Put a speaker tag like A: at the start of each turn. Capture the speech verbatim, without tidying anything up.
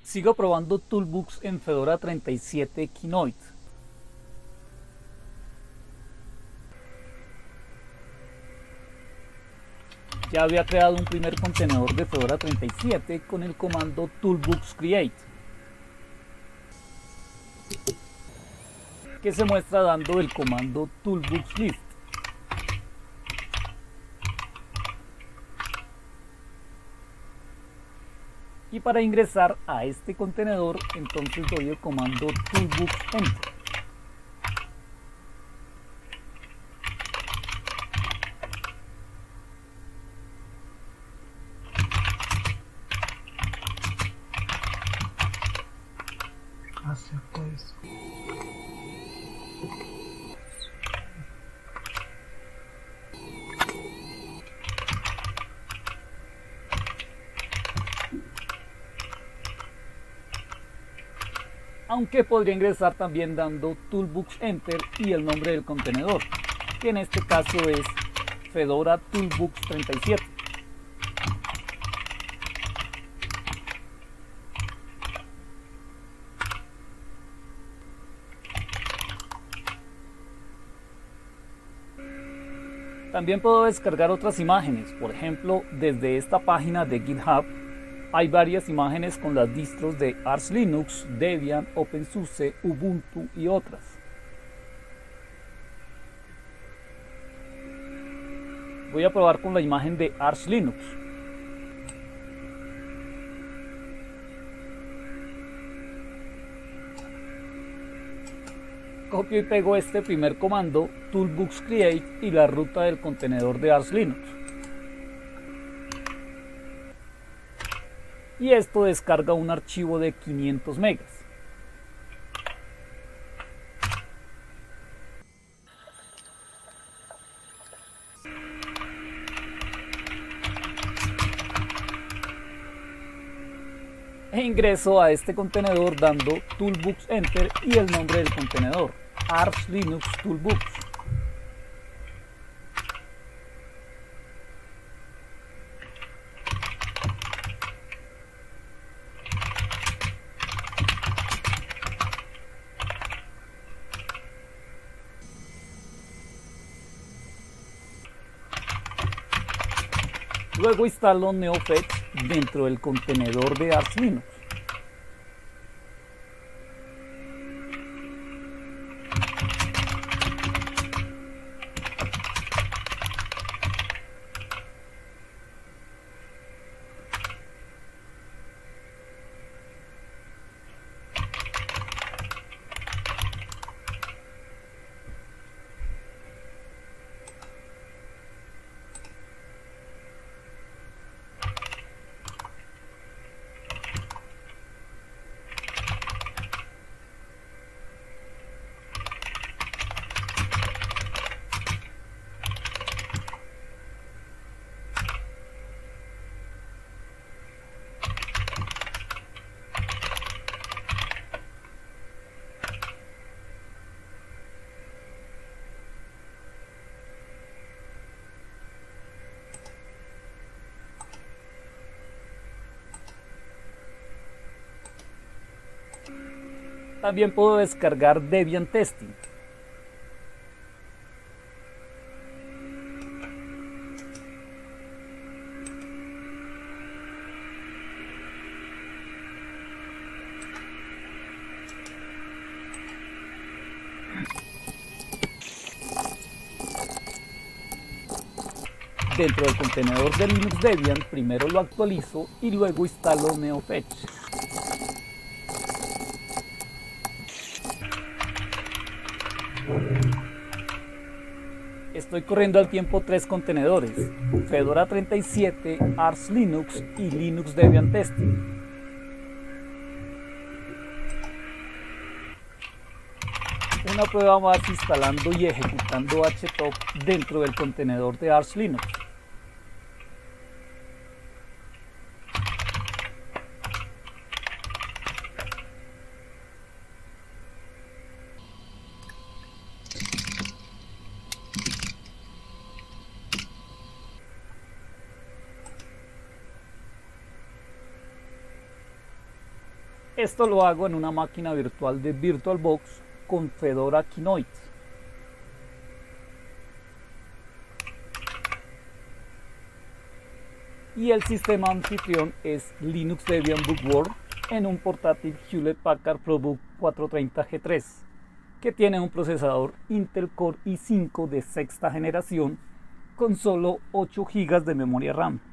A: Sigo probando Toolbox en Fedora treinta y siete Kinoite. Ya había creado un primer contenedor de Fedora treinta y siete con el comando Toolbox Create, que se muestra dando el comando Toolbox List. Y para ingresar a este contenedor, entonces doy el comando Toolbox Enter.
B: Acepta eso.
A: Aunque podría ingresar también dando Toolbox Enter y el nombre del contenedor, que en este caso es Fedora Toolbox treinta y siete. También puedo descargar otras imágenes, por ejemplo, desde esta página de GitHub hay varias imágenes con las distros de Arch Linux, Debian, OpenSUSE, Ubuntu y otras. Voy a probar con la imagen de Arch Linux. Copio y pego este primer comando, Toolbox Create, y la ruta del contenedor de Arch Linux. Y esto descarga un archivo de quinientos megas. E ingreso a este contenedor dando Toolbox Enter y el nombre del contenedor, Arch Linux Toolbox. Luego instalo NeoFetch dentro del contenedor de Arch Linux. También puedo descargar Debian Testing. Dentro del contenedor de Linux Debian, primero lo actualizo y luego instalo NeoFetch. Estoy corriendo al tiempo tres contenedores, Fedora treinta y siete, Arch Linux y Linux Debian Testing. Una prueba más instalando y ejecutando htop dentro del contenedor de Arch Linux. Esto lo hago en una máquina virtual de VirtualBox con Fedora Kinoite. Y el sistema anfitrión es Linux Debian Bookworm en un portátil Hewlett Packard ProBook cuatrocientos treinta G tres, que tiene un procesador Intel Core i cinco de sexta generación con solo ocho gigas de memoria RAM.